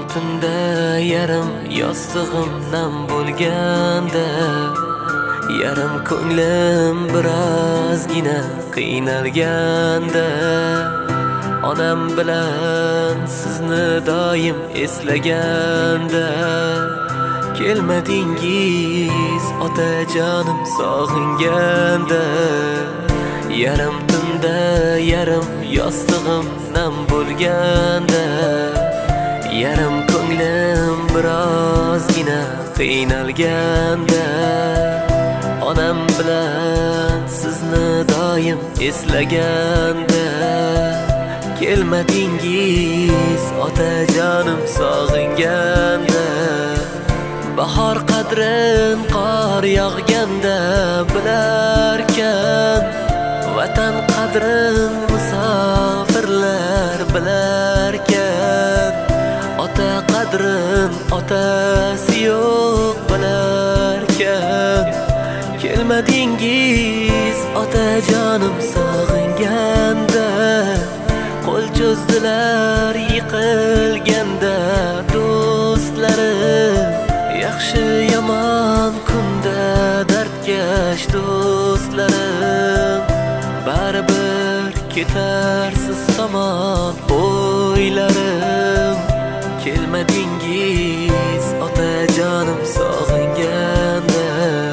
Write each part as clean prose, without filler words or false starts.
tunda yarim yostig'im nam bo'lganda, yarim ko'nglim birozgina qiynalganda, onam bilan sizni doim eslaganda, kelmadingiz otajonim sog'inganda, yarim tunda yarim yostig'im nam bo'lganda, yarim ko'nglim birozgina qiynalganda, onam bilan sizni doim eslaganda, kelmadingiz otajonim sog'inganda, bahor qadrin qor yog'ganda bilarkan, vatan qadrin musofirlar bilarkan, ota qadrin otasi yo'q bilarkan, kelmadingiz otajonim sog'inganda, qo'l cho'zdilar yiqilganda do'stlarim, yaxshi yomon kunda dardkash do'stlarim, baribir ketarsiz tomon o'ylarim, kelmadingiz otajonim sog'inganda,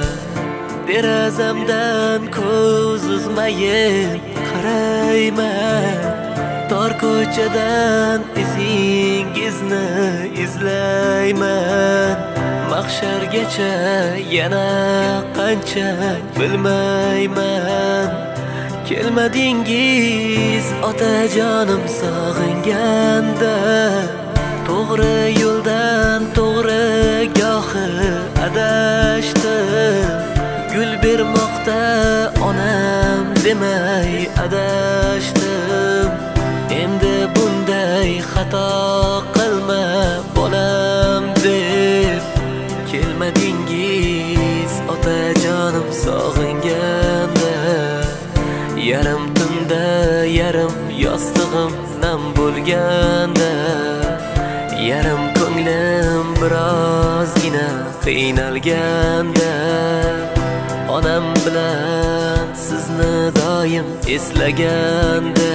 derazamdan ko'z uzmayin qarayman, tor ko'chadan izingizni izlayman, mahshargacha yana qancha bilmayman, kelmadingiz otajonim sog'inganda, to'g'ri yo'ldan to'g'ri gohi adashdim, gul bermoqda onam demay adashdim, endi bunday xato qilma bolam deb, kelmadingiz otajonim sog'inganda, yarim tunda yarim yostig'im nam bo'lganda, yarim ko'nglim birozgina qiynalganda, onam bilan sizni doim eslaganda,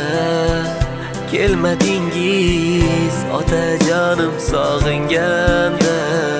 kelmadingiz otajonim sog'inganda.